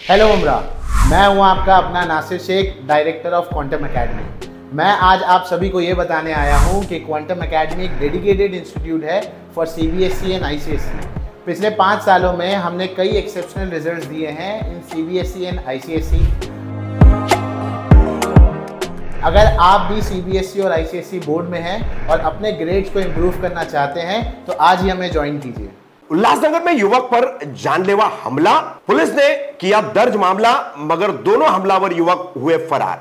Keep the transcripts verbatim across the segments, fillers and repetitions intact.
Hello उमरा, मैं हूं आपका अपना Nasir Shaikh, director of Quantum Academy. मैं आज आप सभी को ये बताने आया हूं कि क्वांटम एकेडमी एक डेडिकेटेड इंस्टीट्यूट है फॉर सीबीएसई एंड आईसीएसई। पिछले पाँच सालों में हमने कई एक्सेप्शनल रिजल्ट्स दिए हैं इन सीबीएसई एंड आईसीएसई। अगर आप भी सीबीएसई और आईसीएसई बोर्ड में हैं और अपने ग्रेड्स को इम्प्रूव करना चाहते हैं तो आज ही हमें ज्वाइन कीजिए। उल्लासनगर में युवक पर जानलेवा हमला, पुलिस ने किया दर्ज मामला, मगर दोनों हमलावर युवक हुए फरार।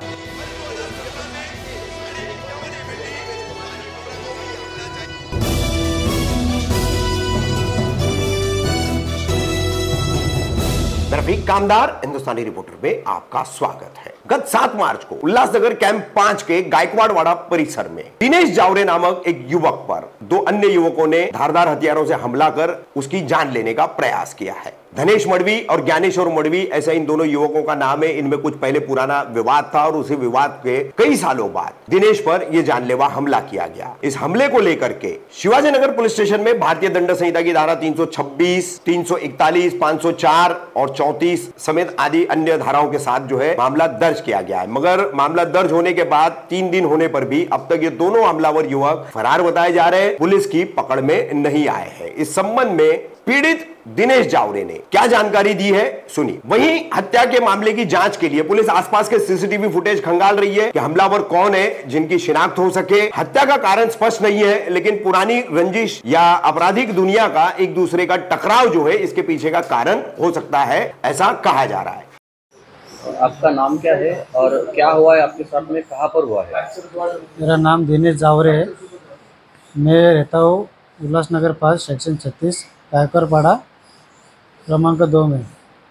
रफीक कामदार, हिंदुस्तानी रिपोर्टर में आपका स्वागत है। गत सात मार्च को उल्लासनगर कैंप पांच के गायकवाड़वाड़ा परिसर में दिनेश जावरे नामक एक युवक पर दो अन्य युवकों ने धारदार हथियारों से हमला कर उसकी जान लेने का प्रयास किया है। धनेश मडवी और ज्ञानेश्वर मडवी, ऐसे इन दोनों युवकों का नाम है। इनमें कुछ पहले पुराना विवाद था और उसी विवाद के कई सालों बाद दिनेश पर यह जानलेवा हमला किया गया। इस हमले को लेकर के शिवाजी नगर पुलिस स्टेशन में भारतीय दंड संहिता की धारा तीन सौ छब्बीस, तीन सौ इकतालीस, पांच सौ चार और चौंतीस समेत आदि अन्य धाराओं के साथ जो है मामला दर्ज किया गया है। मगर मामला दर्ज होने के बाद तीन दिन होने पर भी अब तक ये दोनों हमलावर युवक फरार बताए जा रहे हैं, पुलिस की पकड़ में नहीं आए हैं। इस संबंध में पीड़ित दिनेश जावरे ने क्या जानकारी दी है, सुनिए। वहीं हत्या के मामले की जांच के लिए पुलिस आसपास के सीसीटीवी फुटेज खंगाल रही है कि हमलावर कौन है, जिनकी शिनाख्त हो सके। हत्या का कारण स्पष्ट नहीं है, लेकिन पुरानी रंजिश या आपराधिक दुनिया का एक दूसरे का टकराव जो है इसके पीछे का कारण हो सकता है, ऐसा कहा जा रहा है। आपका नाम क्या है और क्या हुआ है आपके साथ में, कहाँ पर हुआ है? मेरा नाम दिनेश जावरे है। मैं रहता हूँ उल्लासनगर पास, सेक्शन छत्तीस, गायकवाड़वाड़ा क्रमांक दो में।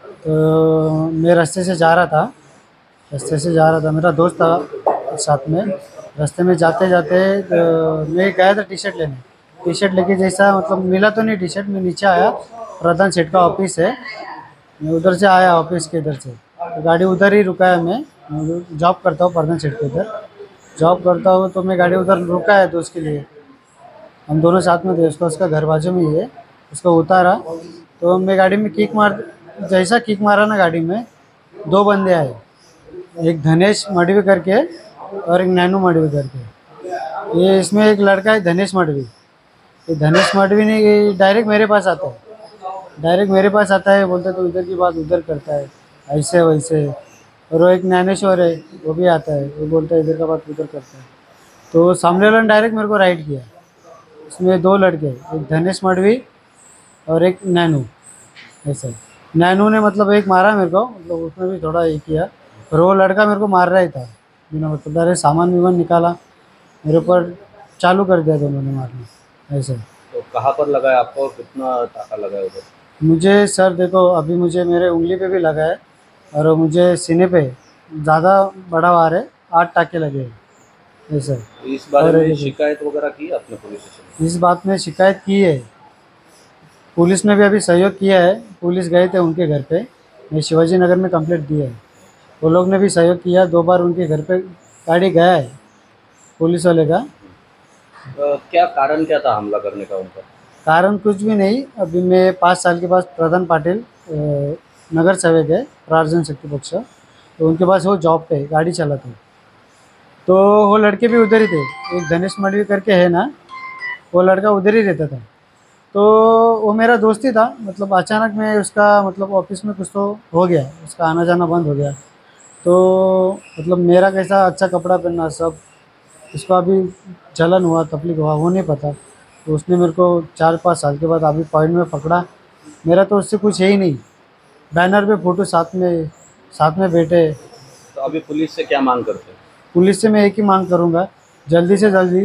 तो मैं रास्ते से जा रहा था रास्ते से जा रहा था मेरा दोस्त था साथ में। रास्ते में जाते जाते तो मैं गया था टी शर्ट लेने। टी शर्ट लेके जैसा मतलब मिला तो नहीं टी शर्ट, मैं नीचे आया, प्रधान सेठ का ऑफिस है, मैं उधर से आया ऑफिस के इधर से। तो गाड़ी उधर ही रुका है। मैं जॉब करता हूँ प्रधान सेठ के इधर जॉब करता हूँ, तो मैं गाड़ी उधर रुका है दोस्त के लिए। हम दोनों साथ में थे, उसका उसका घर बाजू में ही है। उसको उतारा तो मैं गाड़ी में किक मार जैसा किक मारा ना, गाड़ी में दो बंदे आए, एक धनेश मडवी करके और एक नैनू मडवी करके। ये इसमें एक लड़का है धनेश मडवी। ये धनेश मडवी ने डायरेक्ट मेरे पास आता है डायरेक्ट मेरे पास आता है बोलता तो इधर की बात उधर करता है, ऐसे वैसे। और वो एक ज्ञानेश्वर है, वो भी आता है, वो बोलता है इधर का बात उधर करता है। तो सामने वाले ने डायरेक्ट मेरे को राइट किया। इसमें दो लड़के, एक धनेश मडवी और एक नैनू। ऐसा नैनू ने मतलब एक मारा मेरे को, मतलब उसने भी थोड़ा ये किया, और वो लड़का मेरे को मार रहा ही था बिना मतलब। डायरेक्ट सामान विमान निकाला, मेरे ऊपर चालू कर दिया दोनों ने मारना। ऐसे तो कहाँ पर लगा है आपको और कितना टाका लगा है उधर? मुझे सर देखो, अभी मुझे मेरे उंगली पे भी लगा है और मुझे सीने पे ज़्यादा बड़ा वार है, आठ टाके लगे हैं। ऐसा इस बारे में शिकायत वगैरह की आपने पुलिस स्टेशन? इस बात में शिकायत की है, पुलिस ने भी अभी सहयोग किया है। पुलिस गए थे उनके घर पे, मैं शिवाजी नगर में कंप्लेंट दी है। वो लोग ने भी सहयोग किया, दो बार उनके घर पे गाड़ी गया है पुलिस वाले का। तो क्या कारण क्या था हमला करने का उनका? कारण कुछ भी नहीं। अभी मैं पाँच साल के बाद प्रधान पाटिल नगर सेवक है, प्रार्जन शक्ति पक्ष, तो उनके पास वो जॉब पे गाड़ी चलाते हैं। तो वो लड़के भी उधर ही थे, एक धनेश मडवी करके है ना, वो लड़का उधर ही रहता था। तो वो मेरा दोस्त ही था, मतलब अचानक में उसका मतलब ऑफिस में कुछ तो हो गया, उसका आना जाना बंद हो गया। तो मतलब मेरा कैसा अच्छा कपड़ा पहनना सब, उसको अभी जलन हुआ, तकलीफ हुआ, वो नहीं पता। तो उसने मेरे को चार पाँच साल के बाद अभी पॉइंट में पकड़ा। मेरा तो उससे कुछ है ही नहीं, बैनर पे फोटो साथ में साथ में बैठे। तो अभी पुलिस से क्या मांग करते हैं? पुलिस से मैं एक ही मांग करूँगा, जल्दी से जल्दी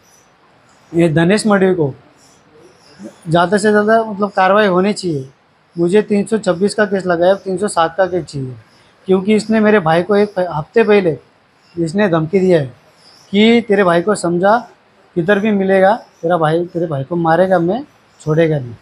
ये धनेश मडवी को ज़्यादा से ज़्यादा मतलब कार्रवाई होनी चाहिए। मुझे तीन सौ छब्बीस का केस लगाया, तीन सौ सात का केस चाहिए, क्योंकि इसने मेरे भाई को एक हफ्ते पहले इसने धमकी दिया है कि तेरे भाई को समझा, किधर भी मिलेगा तेरा भाई तेरे भाई को मारेगा, मैं छोड़ेगा नहीं।